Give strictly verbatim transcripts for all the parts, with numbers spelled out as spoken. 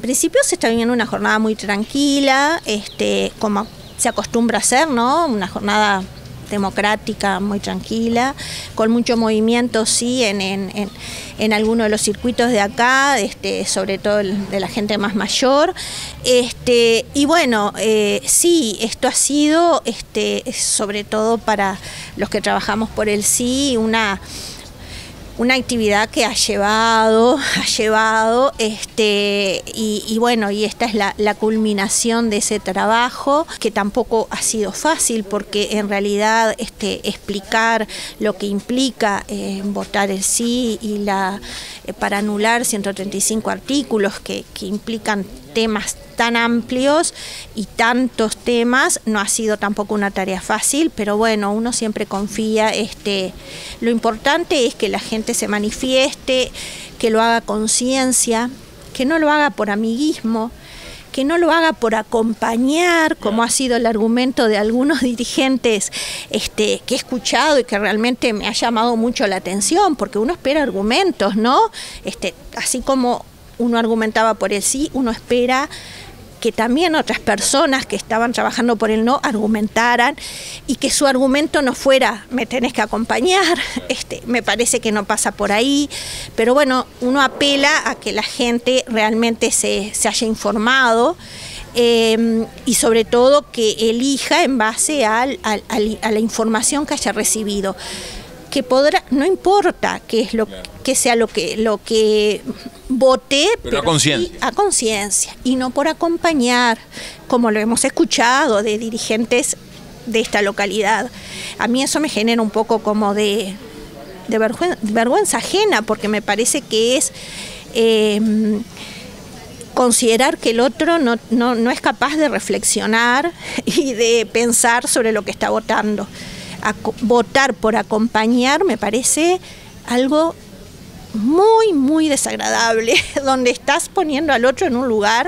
principio se está viviendo una jornada muy tranquila, este, como se acostumbra a hacer, ¿no? Una jornada democrática, muy tranquila, con mucho movimiento, sí, en, en, en, en algunos de los circuitos de acá, este, sobre todo el de la gente más mayor. Este, y bueno, eh, sí, esto ha sido, este, sobre todo para los que trabajamos por el sí, una... una actividad que ha llevado, ha llevado, este, y, y bueno, y esta es la, la culminación de ese trabajo, que tampoco ha sido fácil, porque en realidad este, explicar lo que implica eh, votar el sí y la eh, para anular ciento treinta y cinco artículos que, que implican temas tan amplios y tantos temas, no ha sido tampoco una tarea fácil, pero bueno, uno siempre confía, este, lo importante es que la gente se manifieste, que lo haga conciencia, que no lo haga por amiguismo, que no lo haga por acompañar, como ha sido el argumento de algunos dirigentes este, que he escuchado y que realmente me ha llamado mucho la atención, porque uno espera argumentos, ¿no? Este, así como uno argumentaba por el sí, uno espera que también otras personas que estaban trabajando por el no argumentaran y que su argumento no fuera me tenés que acompañar, este, me parece que no pasa por ahí, pero bueno, uno apela a que la gente realmente se, se haya informado eh, y sobre todo que elija en base al, al, al, a la información que haya recibido. Que podrá, no importa qué es lo que sea lo que lo que vote, pero, pero a conciencia. Sí, a conciencia y no por acompañar, como lo hemos escuchado de dirigentes de esta localidad. A mí eso me genera un poco como de, de vergüenza, vergüenza ajena, porque me parece que es eh, considerar que el otro no, no, no es capaz de reflexionar y de pensar sobre lo que está votando. A votar por acompañar me parece algo muy, muy desagradable, donde estás poniendo al otro en un lugar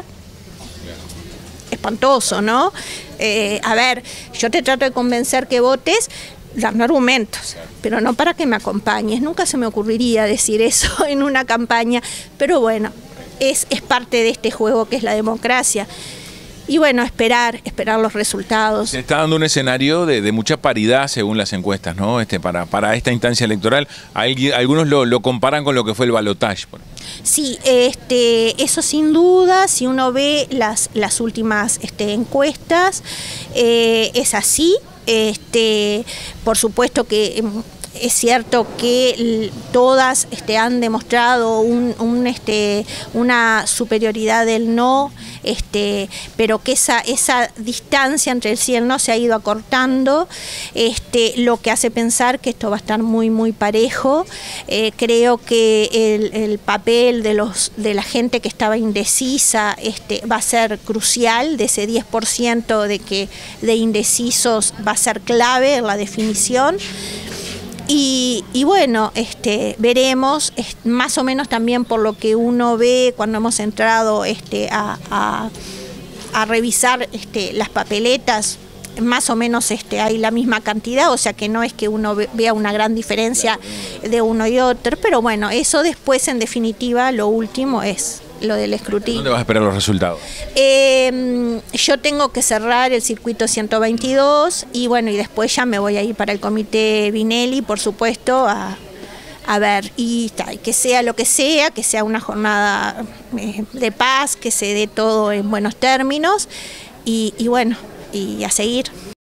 espantoso, ¿no? Eh, a ver, yo te trato de convencer que votes dando argumentos, pero no para que me acompañes. Nunca se me ocurriría decir eso en una campaña, pero bueno, es, es parte de este juego que es la democracia. Y bueno, esperar, esperar los resultados. Se está dando un escenario de, de mucha paridad según las encuestas, ¿no? Este, para, para esta instancia electoral. Hay, algunos lo, lo comparan con lo que fue el balotaje. Sí, este, eso sin duda, si uno ve las, las últimas este, encuestas, eh, es así. Este, por supuesto que es cierto que todas este, han demostrado un, un, este, una superioridad del no, este, pero que esa, esa distancia entre el sí y el no se ha ido acortando, este, lo que hace pensar que esto va a estar muy, muy parejo. Eh, creo que el, el papel de, los, de la gente que estaba indecisa este, va a ser crucial, de ese diez por ciento de, que, de indecisos va a ser clave en la definición. Y, y bueno, este, veremos, es, más o menos también por lo que uno ve cuando hemos entrado este, a, a, a revisar este, las papeletas, más o menos este, hay la misma cantidad, o sea que no es que uno vea una gran diferencia de uno y otro, pero bueno, eso después en definitiva lo último es lo del escrutinio. ¿Dónde vas a esperar los resultados? Eh, yo tengo que cerrar el circuito ciento veintidós y bueno, y después ya me voy a ir para el comité Vinelli, por supuesto, a, a ver, y, y que sea lo que sea, que sea una jornada eh, de paz, que se dé todo en buenos términos y, y bueno, y a seguir.